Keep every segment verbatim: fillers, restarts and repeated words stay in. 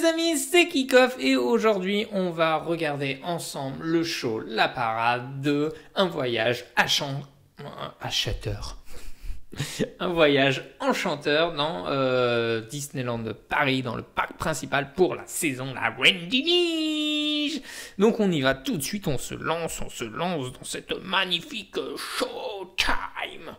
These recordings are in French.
amis, c'est Kickoff et aujourd'hui on va regarder ensemble le show La Parade de Un voyage à chan... à Chanteur. Un voyage enchanteur dans euh, Disneyland de Paris, dans le parc principal pour la saison La Reine des Neiges. Donc on y va tout de suite, on se lance, on se lance dans cette magnifique showtime.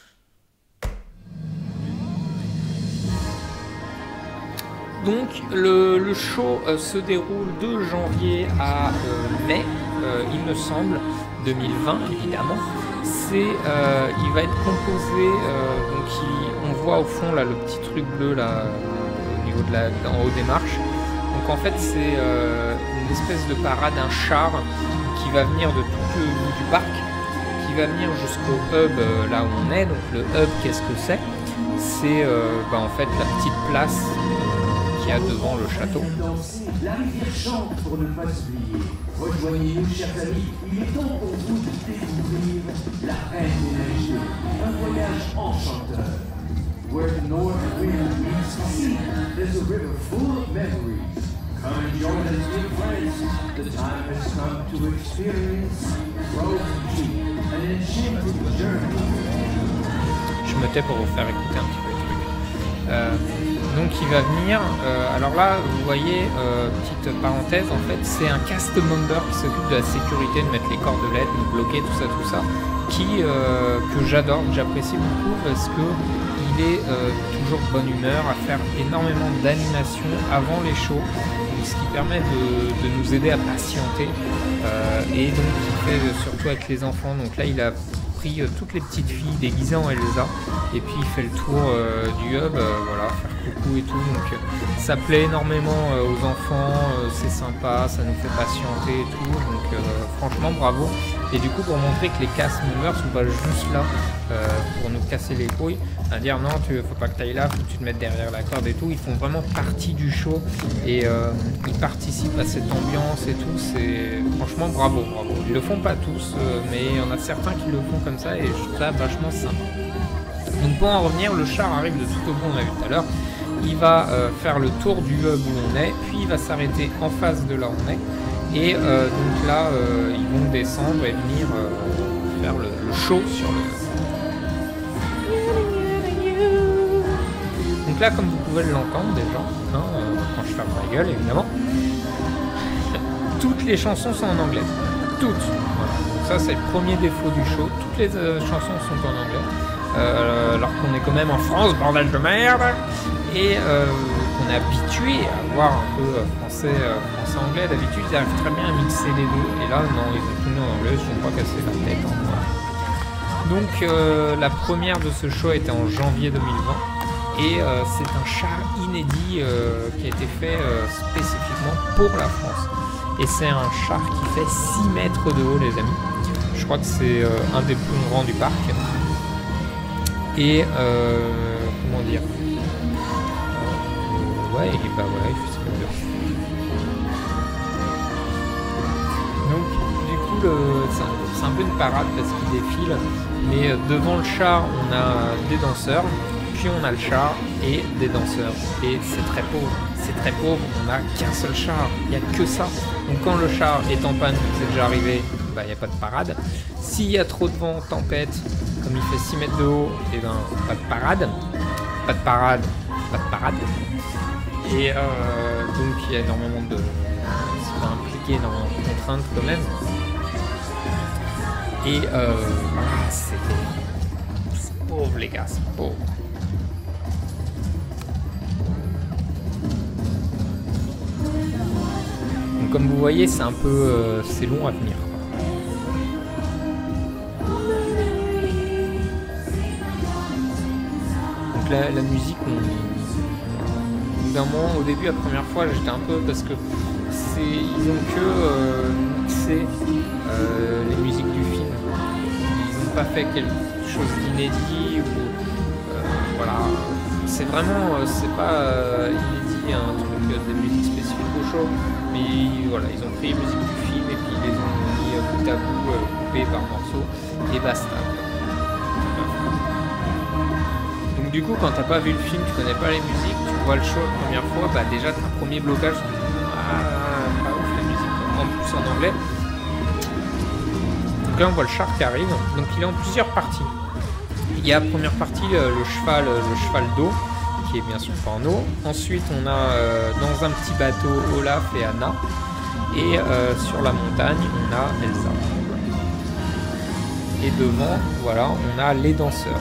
Donc le, le show euh, se déroule de janvier à euh, mai, euh, il me semble, deux mille vingt évidemment. C'est, euh, il va être composé, euh, donc il, on voit au fond là le petit truc bleu là au niveau de la, en haut des marches. Donc en fait c'est euh, une espèce de parade, un char qui va venir de tout le bout du parc, qui va venir jusqu'au hub euh, là où on est. Donc le hub, qu'est-ce que c'est? C'est euh, bah, en fait la petite place qu'il y a devant le château. La rivière chante pour ne pas s'oublier. Rejoignez-nous, chers amis, il est temps pour vous de découvrir la Reine des Neiges, un voyage enchanteur. Where the north wind meets the sea, there's a river full of memories. Come and join us, dear friends. The time has come to experience Road Tree, an enchanted journey. Je me tais pour vous faire écouter un petit peu le truc. Euh, donc il va venir, euh, alors là vous voyez, euh, petite parenthèse, en fait c'est un cast member qui s'occupe de la sécurité, de mettre les cordelettes, de bloquer tout ça, tout ça, qui, euh, que j'adore, que j'apprécie beaucoup parce que il est euh, toujours de bonne humeur, à faire énormément d'animation avant les shows, donc, ce qui permet de, de nous aider à patienter, euh, et donc il fait euh, surtout avec les enfants. Donc là il a pris euh, toutes les petites filles déguisées en Elsa, et puis il fait le tour euh, du hub, euh, voilà, faire coucou et tout, donc euh, ça plaît énormément euh, aux enfants, euh, c'est sympa, ça nous fait patienter et tout, donc euh, franchement bravo. Et du coup pour montrer que les cast members sont pas juste là euh, pour nous casser les couilles, à dire non, tu faut pas que tu ailles là, faut que tu te mettes derrière la corde et tout, ils font vraiment partie du show et euh, ils participent à cette ambiance et tout, c'est franchement bravo, bravo. Ils le font pas tous, euh, mais il y en a certains qui le font comme ça et je trouve ça vachement sympa. Donc pour en revenir, le char arrive de tout au bout, on a vu tout à l'heure, il va euh, faire le tour du hub où on est, puis il va s'arrêter en face de là où on est, et euh, donc là euh, ils vont descendre et venir euh, faire le, le show sur le... Donc là, comme vous pouvez l'entendre déjà, hein, euh, quand je ferme ma gueule évidemment, toutes les chansons sont en anglais, toutes, voilà. Donc ça c'est le premier défaut du show, toutes les euh, chansons sont en anglais. Euh, alors qu'on est quand même en France, bordel de merde, et euh, qu'on est habitué à voir un peu euh, français, euh, français-anglais. D'habitude, ils arrivent très bien à mixer les deux, et là, non, ils ont tout mis en anglais, ils ne sont pas cassés la tête. Hein, voilà. Donc, euh, la première de ce show était en janvier deux mille vingt, et euh, c'est un char inédit euh, qui a été fait euh, spécifiquement pour la France. Et c'est un char qui fait six mètres de haut, les amis. Je crois que c'est euh, un des plus grands du parc. Et euh, comment dire, euh, ouais, et bah voilà, il fait ce qu'il veut. Donc du coup c'est un, un peu une parade parce qu'il défile, mais euh, devant le char on a des danseurs, puis on a le char et des danseurs, et c'est très pauvre, c'est très pauvre, on n'a qu'un seul char, il n'y a que ça. Donc quand le char est en panne, c'est déjà arrivé, bah il n'y a pas de parade. S'il y a trop de vent, tempête, comme il fait six mètres de haut, et ben pas de parade, pas de parade, pas de parade. Et euh, donc il y a énormément de, ça va impliquer énormément de contraintes quand même. Et euh, voilà, c'est pauvre les gars, c'est pauvre. Donc comme vous voyez, c'est un peu, euh, c'est long à venir. La, la musique, on, d'un moment, au début, la première fois, j'étais un peu parce que c'est, ils ont que euh, mixé euh, les musiques du film. Ils n'ont pas fait quelque chose d'inédit ou euh, voilà. C'est vraiment, euh, c'est pas euh, inédit, un truc euh, des musiques spécifiques au show, mais voilà, ils ont pris les musiques du film et puis ils les ont mis euh, bout à bout, euh, coupés par morceaux et basta. Du coup, quand t'as pas vu le film, tu connais pas les musiques, tu vois le show la première fois, bah déjà t'as un premier blocage. Ah, pas ouf la musique, en plus en anglais. Donc là on voit le char qui arrive, donc il est en plusieurs parties. Il y a la première partie le, le cheval, le cheval d'eau, qui est bien sûr pas en eau. Ensuite on a euh, dans un petit bateau Olaf et Anna. Et euh, sur la montagne on a Elsa. Et devant, voilà, on a les danseurs.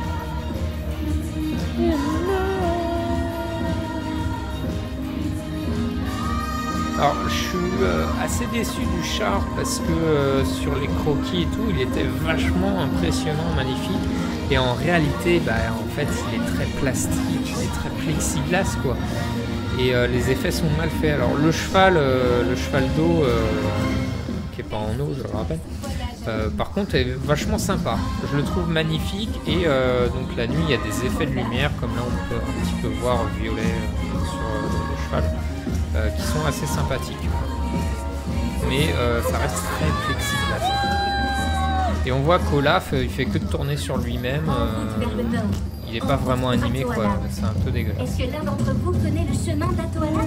Alors je suis euh, assez déçu du char parce que euh, sur les croquis et tout, il était vachement impressionnant, magnifique. Et en réalité, bah, en fait, il est très plastique, il est très plexiglas, quoi. Et euh, les effets sont mal faits. Alors le cheval, euh, le cheval d'eau, euh, qui est pas en eau, je le rappelle, euh, par contre, est vachement sympa. Je le trouve magnifique. Et euh, donc la nuit, il y a des effets de lumière, comme là on peut un petit peu voir violet euh, sur euh, le cheval. Euh, qui sont assez sympathiques, mais euh, ça reste très plexiglas. Et on voit qu'Olaf euh, il fait que de tourner sur lui-même, euh, il n'est pas vraiment animé, quoi. C'est un peu dégueulasse. Est-ce que l'un d'entre vous connaît le chemin d'Atoala?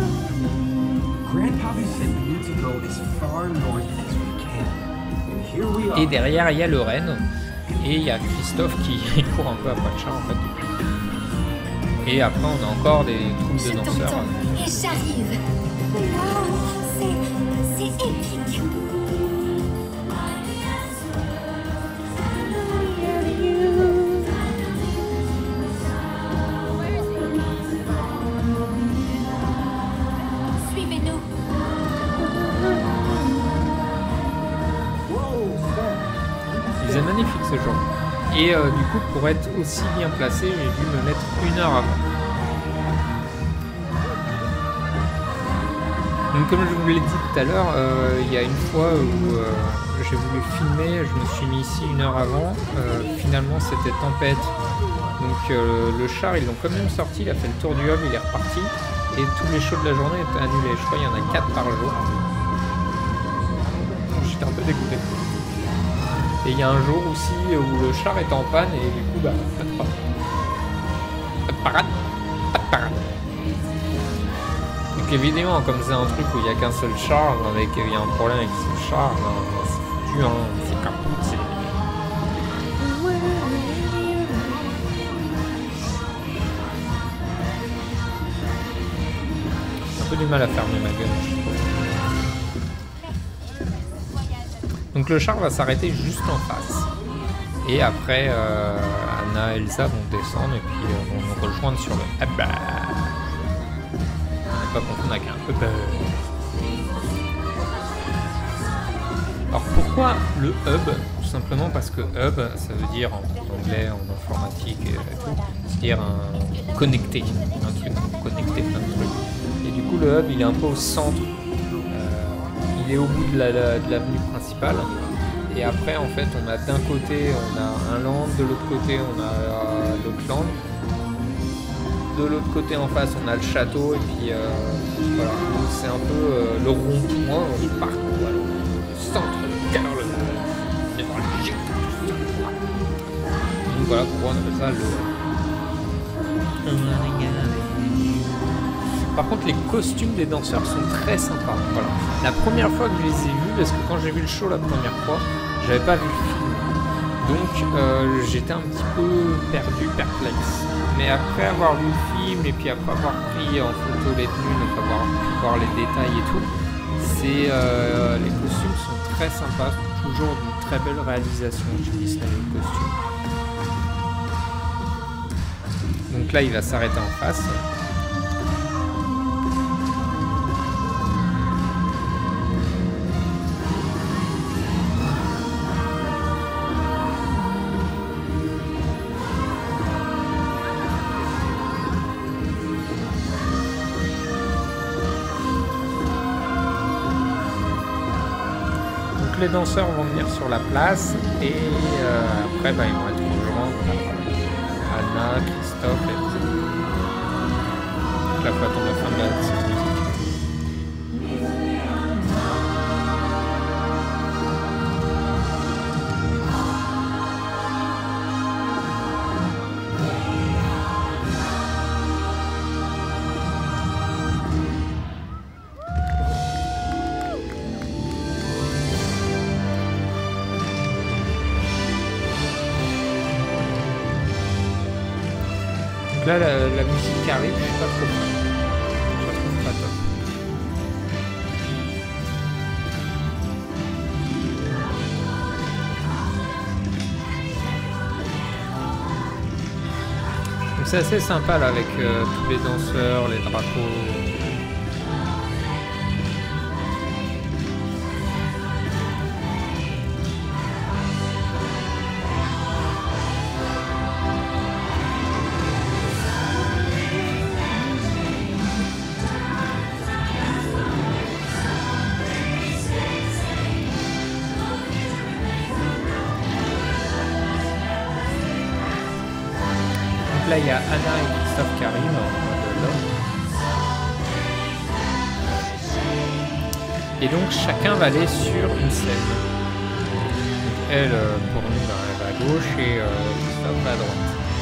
Et derrière il y a le renne et il y a Christophe qui court un peu après le char en fait. Et après on a encore des troupes de danseurs. Et j'arrive. Wow, c'est c'est épique. Suivez-nous. Il est magnifique ce genre. Et euh, du coup, pour être aussi bien placé, j'ai dû me mettre une heure avant. Donc, comme je vous l'ai dit tout à l'heure, euh, il y a une fois où euh, j'ai voulu filmer, je me suis mis ici une heure avant. Euh, finalement, c'était tempête. Donc, euh, le char, ils l'ont quand même sorti, il a fait le tour du hub, il est reparti. Et tous les shows de la journée étaient annulés. Je crois qu'il y en a quatre par jour. J'étais un peu dégoûté. Et il y a un jour aussi où le char est en panne et du coup, bah, pas de parade. Pas de parade. Pas de parade. Donc évidemment, comme c'est un truc où il n'y a qu'un seul char, avec il y a un problème avec ce char, ben, c'est foutu, hein, c'est capote, c'est... J'ai un peu du mal à fermer ma gueule, je trouve. Donc le char va s'arrêter juste en face. Et après, euh, Anna et Elsa vont descendre et puis euh, vont nous rejoindre sur le hub. On n'est pas confondre avec un hub. Alors pourquoi le hub? Tout simplement parce que hub, ça veut dire en anglais, en informatique et tout, c'est-à-dire un connecté, un truc connecté, plein de trucs. Et du coup le hub, il est un peu au centre. Il est au bout de l'avenue la, de principale et après en fait on a d'un côté on a un land, de l'autre côté on a euh, l'autre land, de l'autre côté en face on a le château et puis euh, voilà, donc c'est un peu euh, le rond-point du parc, voilà, le centre, le cœur, le névralgique. Donc voilà pourquoi on appelle ça le... Par contre, les costumes des danseurs sont très sympas. Voilà. La première fois que je les ai vus, parce que quand j'ai vu le show la première fois, j'avais pas vu le film. Donc, euh, j'étais un petit peu perdu, perplexe. Mais après avoir vu le film et puis après avoir pris en photo les tenues, donc avoir pu voir les détails et tout, c'est euh, les costumes sont très sympas. Toujours d'une très belle réalisation chez Disney, les costumes. Donc là, il va s'arrêter en face. Les danseurs vont venir sur la place et euh, après bah, ils vont être rejoints par Anna, Christophe et Elsa. Donc là, faut attendre la fin de la musique. là, la, la musique qui arrive, je suis pas trop fan. Je la trouve pas top. Donc c'est assez sympa là avec euh, tous les danseurs, les drapeaux. Là, il y a Anna et Christophe qui arrivent en mode là. Et donc, chacun va aller sur une scène. Donc, elle, pour nous, bah, elle va à gauche et euh, Christophe va à droite.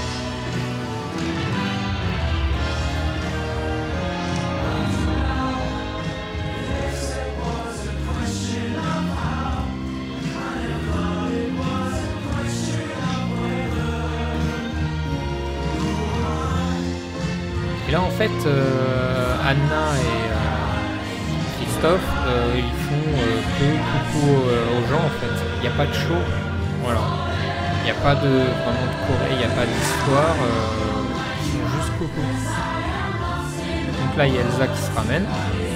Et là, en fait, euh, Anna et euh, Christophe, euh, ils font euh, que coucou euh, aux gens, en fait. Il n'y a pas de show. Voilà. Il n'y a pas de vraiment de choré, il n'y a pas d'histoire. Euh, ils font juste coucou. Donc là, il y a Elsa qui se ramène.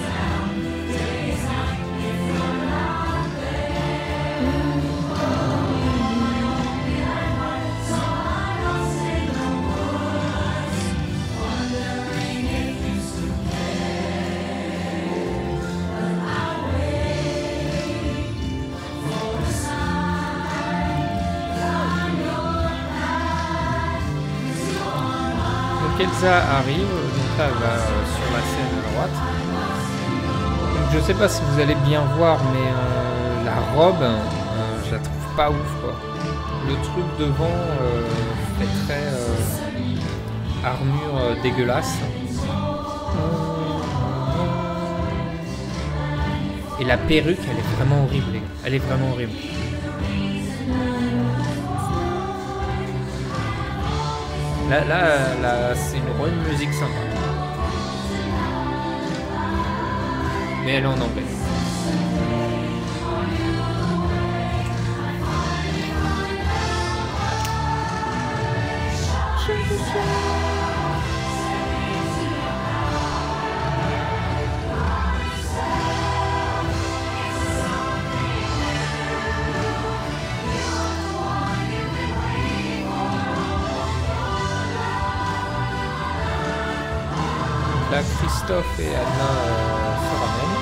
Elsa arrive, donc là elle va euh, sur la scène à droite. Donc, je sais pas si vous allez bien voir, mais euh, la robe, euh, je la trouve pas ouf quoi. Le truc devant euh, fait très euh, armure euh, dégueulasse. Et la perruque, elle est vraiment horrible, les gars. Elle est vraiment horrible. Là, là, là c'est une, une musique sympa. Mais elle est en anglais. Là, Christophe et Anna euh, se ramènent.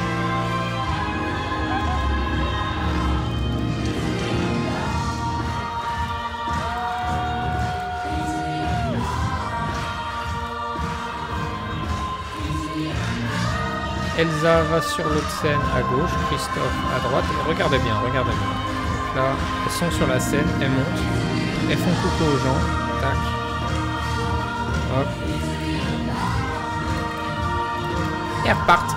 Elsa va sur l'autre scène à gauche, Christophe à droite. Et regardez bien, regardez bien. Donc là, elles sont sur la scène, elles montent, elles font coucou aux gens. Tac. Hop. Et elles repartent.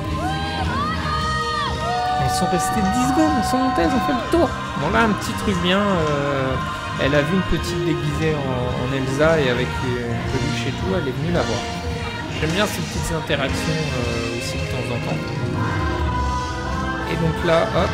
Elles sont restées dix secondes, elles sont montées, elles ont fait le tour. Bon là, un petit truc bien. Euh, elle a vu une petite déguisée en, en Elsa et avec une peluche et tout, elle est venue la voir. J'aime bien ces petites interactions euh, aussi de temps en temps. Et donc là, hop.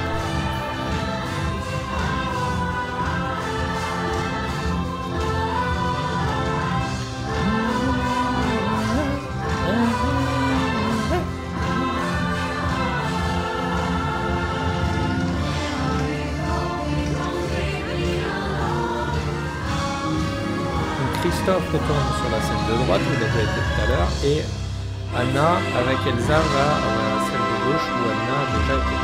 Christophe retourne sur la scène de droite où il a déjà été tout à l'heure et Anna avec Elsa va à la scène de gauche où Anna a déjà été.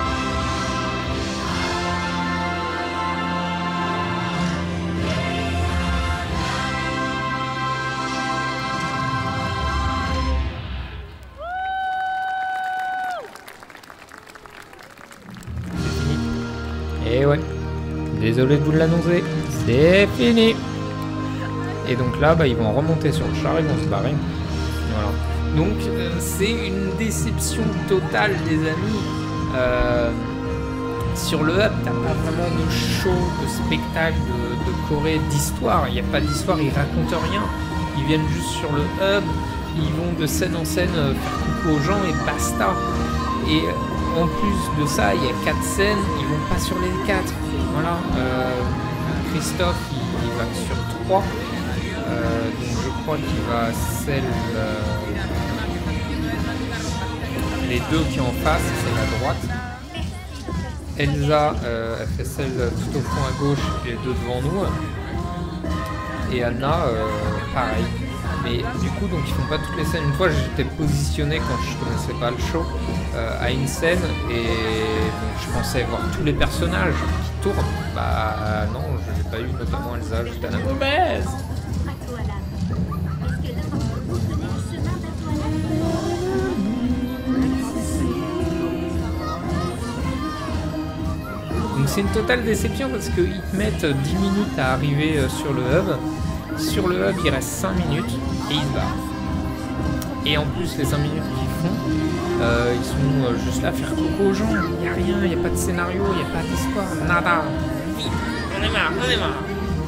C'est fini. Et ouais, désolé de vous l'annoncer, c'est fini. Et donc là, bah, ils vont remonter sur le char, ils vont se barrer. Voilà. Donc euh, c'est une déception totale, les amis. Euh, sur le hub, t'as pas vraiment de show, de spectacle, de, de choré, d'histoire. Il n'y a pas d'histoire, ils racontent rien. ils viennent juste sur le hub, ils vont de scène en scène euh, faire coucou aux gens et basta. Et en plus de ça, il y a quatre scènes, ils vont pas sur les quatre. Voilà. Euh, Christophe, il, il va sur trois. Euh, donc je crois qu'il va à celle. Euh, les deux qui sont en face, c'est la droite. Elsa, euh, elle fait celle tout au fond à gauche et les deux devant nous. Et Anna, euh, pareil. Mais du coup, donc ils font pas toutes les scènes. Une fois, j'étais positionné quand je connaissais pas le show euh, à une scène et donc, je pensais voir tous les personnages qui tournent. Bah non, je l'ai pas eu, notamment Elsa, j'étais à la mauvaise. Donc c'est une totale déception parce qu'ils te mettent dix minutes à arriver sur le hub. Sur le hub, il reste cinq minutes et ils se barrent. Et en plus, les cinq minutes qu'ils font, euh, ils sont juste là à faire coucou aux gens. Il n'y a rien, il n'y a pas de scénario, il n'y a pas d'histoire, nada. Vite, on est marre, on est marre.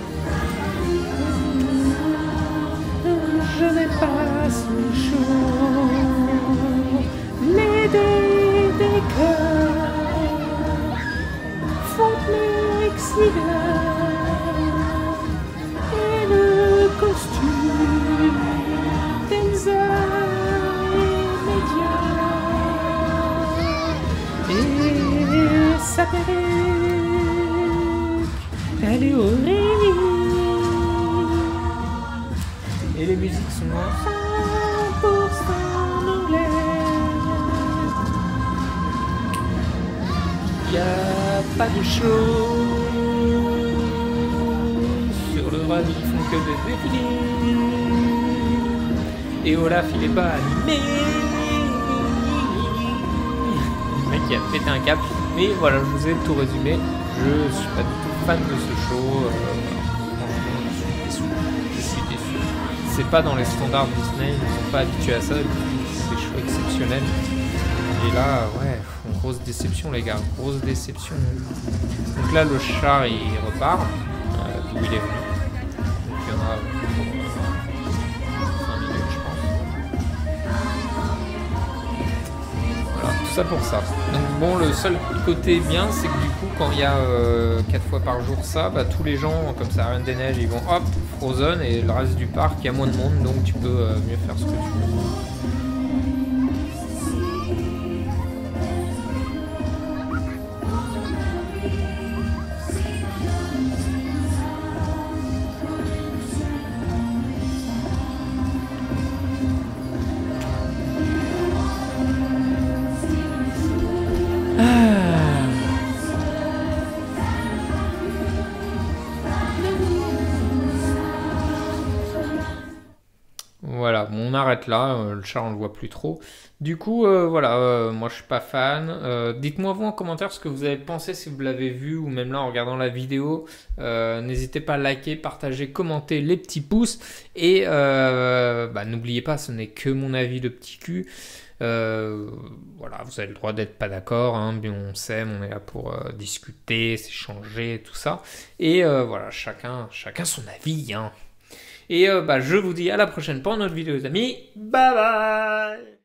Je n'ai pas ce chaud, les dés des cœurs font plexiglas. Costume d'Elsa est médias et sa perruque, elle est horrible et les musiques sont en cent pour cent anglais. Y a pas de show sur le run, ils font que des défilés. Et Olaf, il est pas animé. Le mec, il a pété un cap. Mais voilà, je vous ai tout résumé. Je suis pas du tout fan de ce show. Euh, franchement, je suis déçu. Je suis déçu. C'est pas dans les standards Disney. Ils sont pas habitués à ça. C'est des shows exceptionnels. Et là, ouais, grosse déception, les gars. Grosse déception. Donc là, le chat, il repart. Euh, d'où il est venu. Donc il y en a pour cinq minutes, je pense. Voilà, tout ça pour ça. Donc bon, le seul côté bien, c'est que du coup, quand il y a euh, quatre fois par jour ça, bah, tous les gens, comme ça, Reine des Neiges, ils vont hop, Frozen, et le reste du parc, il y a moins de monde, donc tu peux euh, mieux faire ce que tu veux. Voilà, bon, on arrête là, euh, le chat on le voit plus trop. Du coup, euh, voilà, euh, moi je suis pas fan. Euh, dites-moi vous en commentaire ce que vous avez pensé si vous l'avez vu ou même là en regardant la vidéo. Euh, n'hésitez pas à liker, partager, commenter, les petits pouces. Et euh, bah, n'oubliez pas, ce n'est que mon avis de petit cul. Euh, voilà, vous avez le droit d'être pas d'accord, hein, mais on s'aime, on est là pour euh, discuter, s'échanger, tout ça. Et euh, voilà, chacun, chacun son avis, hein. Et euh, bah, je vous dis à la prochaine pour une autre vidéo les amis. Bye bye.